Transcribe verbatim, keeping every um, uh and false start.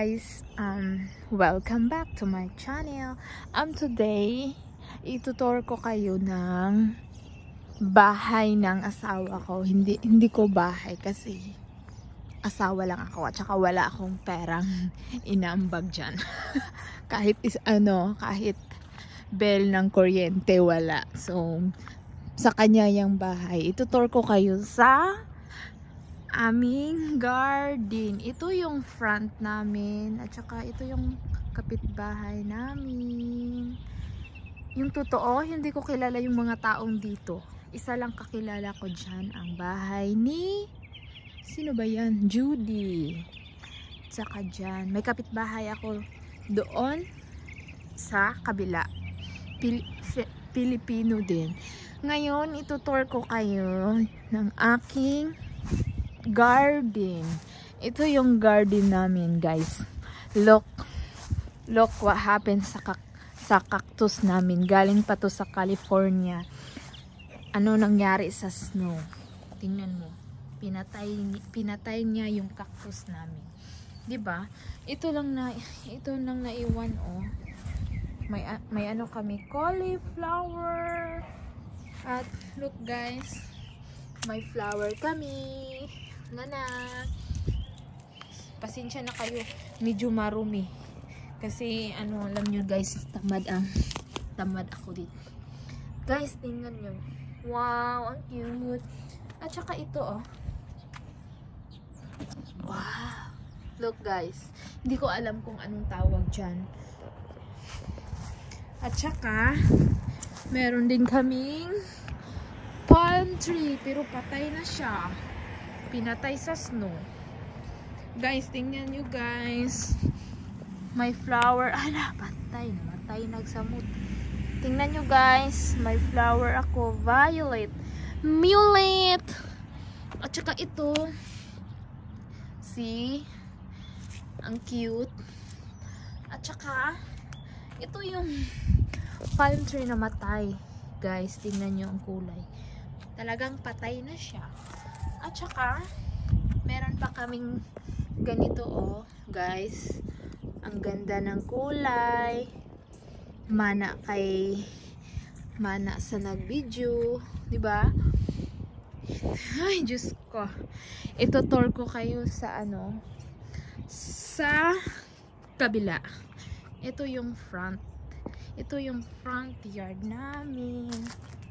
guys, um, welcome back to my channel. Um, today, itutur ko kayo ng bahay ng asawa ko. Hindi, hindi ko bahay kasi asawa lang ako at saka wala akong perang inaambag dyan. kahit is, ano, kahit bell ng kuryente wala. So, sa kanya yung bahay. Itutur ko kayo sa aming garden. Ito yung front namin at saka ito yung kapitbahay namin. Yung totoo, hindi ko kilala yung mga taong dito. Isa lang kakilala ko dyan, ang bahay ni sino ba yan? Judy. At saka dyan, may kapitbahay ako doon sa kabila. Pil Pilipino din. Ngayon, itutur ko kayo ng aking garden. Ito yung garden namin, guys. Look. Look what happened sa, kak sa cactus namin. Galing pa to sa California. Ano nangyari sa snow? Tingnan mo. Pinatay, pinatay niya yung cactus namin. 'Di ba? Ito lang na ito lang naiwan, oh. May may ano kami, cauliflower. At look, guys. May flower kami. Nana. Pasensya na kayo. Medyo marumi. Kasi, ano, alam nyo, guys, tamad ang, tamad ako dito. Guys, tingnan nyo. Wow, ang cute. At saka ito, oh. Wow. Look, guys. Hindi ko alam kung anong tawag dyan. At saka, meron din kaming palm tree, pero patay na siya. Pinatay sa snow. Guys, tingnan nyo, guys. May flower. Ala, patay. Namatay, nagsamot. Tingnan nyo, guys. May flower ako. Violet. Mullet. At saka ito. See? Ang cute. At saka, ito yung palm tree na matay. Guys, tingnan nyo ang kulay. Talagang patay na siya. At saka, meron pa kaming ganito, oh, guys. Ang ganda ng kulay. Mana kay mana sa nag-video, 'di ba? Ay, Diyos ko. Itutur ko kayo sa ano, sa kabila. Ito yung front. Ito yung front yard namin.